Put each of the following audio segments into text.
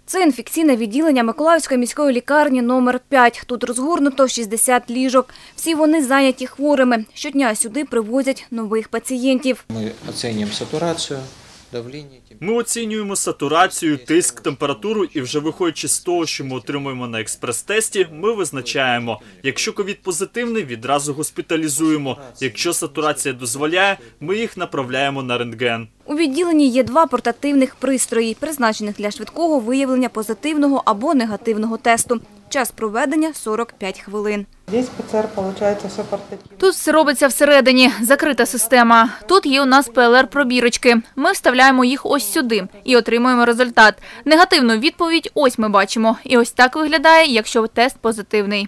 Це інфекційне відділення Миколаївської міської лікарні номер 5. Тут розгорнуто 60 ліжок. Всі вони зайняті хворими. Щодня сюди привозять нових пацієнтів. Ми оцінюємо сатурацію, давлення. Ми оцінюємо сатурацію, тиск, температуру і вже виходячи з того, що ми отримуємо на експрес-тесті, ми визначаємо. Якщо ковід позитивний, відразу госпіталізуємо. Якщо сатурація дозволяє, ми їх направляємо на рентген. У відділенні є 2 портативних пристрої, призначених для швидкого виявлення позитивного або негативного тесту. Час проведення – 45 хвилин. Тут все робиться всередині, закрита система. Тут є у нас ПЛР-пробірочки. Ми вставляємо їх ось сюди і отримуємо результат. Негативну відповідь ось ми бачимо. І ось так виглядає, якщо тест позитивний.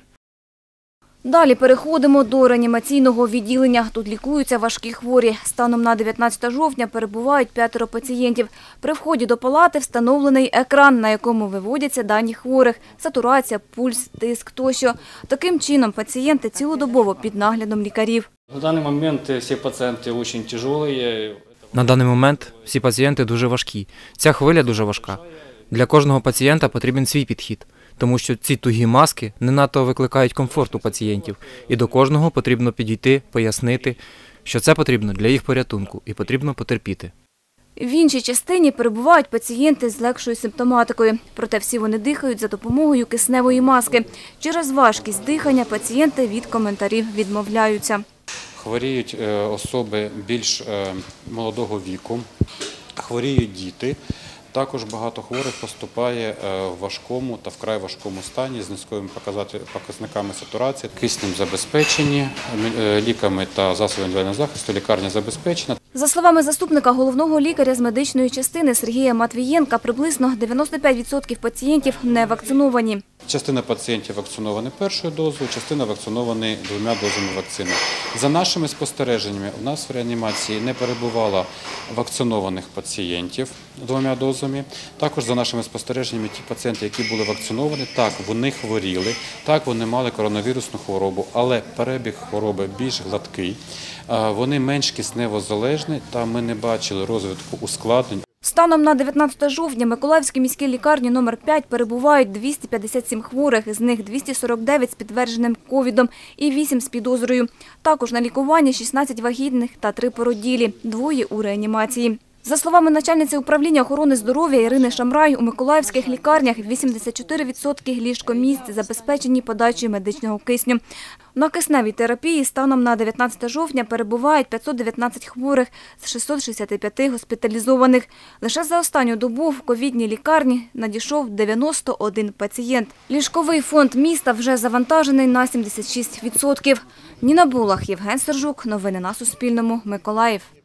Далі переходимо до реанімаційного відділення. Тут лікуються важкі хворі. Станом на 19 жовтня перебувають 5 пацієнтів. При вході до палати встановлений екран, на якому виводяться дані хворих – сатурація, пульс, тиск тощо. Таким чином пацієнти цілодобово під наглядом лікарів. На даний момент всі пацієнти дуже тяжкі. На даний момент всі пацієнти дуже важкі. Ця хвиля дуже важка. Для кожного пацієнта потрібен свій підхід, тому що ці тугі маски не надто викликають комфорт у пацієнтів. І до кожного потрібно підійти, пояснити, що це потрібно для їх порятунку і потрібно потерпіти. В іншій частині перебувають пацієнти з легшою симптоматикою. Проте всі вони дихають за допомогою кисневої маски. Через важкість дихання пацієнти від коментарів відмовляються. Хворіють особи більш молодого віку, хворіють діти. Також багато хворих поступає в важкому та вкрай важкому стані з низькими показниками сатурації, киснем забезпечені, ліками та засобами індивідуального захисту, лікарня забезпечена. За словами заступника головного лікаря з медичної частини Сергія Матвієнка, приблизно 95% пацієнтів не вакциновані. Частина пацієнтів вакциновані першою дозою, частина вакциновані 2 дозами вакцини. За нашими спостереженнями, у нас в реанімації не перебувало вакцинованих пацієнтів 2 дозами. Також за нашими спостереженнями, ті пацієнти, які були вакциновані, так, вони хворіли, так, вони мали коронавірусну хворобу, але перебіг хвороби більш гладкий, вони менш кисневозалежні та ми не бачили розвитку ускладнень. Станом на 19 жовтня в Миколаївській міській лікарні номер 5 перебувають 257 хворих, з них 249 з підтвердженим ковідом і 8 з підозрою. Також на лікуванні 16 вагітних та 3 породілі, 2 у реанімації. За словами начальниці управління охорони здоров'я Ірини Шамрай, у миколаївських лікарнях 84% ліжкомісць забезпечені подачею медичного кисню. На кисневій терапії станом на 19 жовтня перебувають 519 хворих з 665 госпіталізованих. Лише за останню добу в ковідній лікарні надійшов 91 пацієнт. Ліжковий фонд міста вже завантажений на 76%. Ніна Булах, Євген Сержук. Новини на Суспільному. Миколаїв.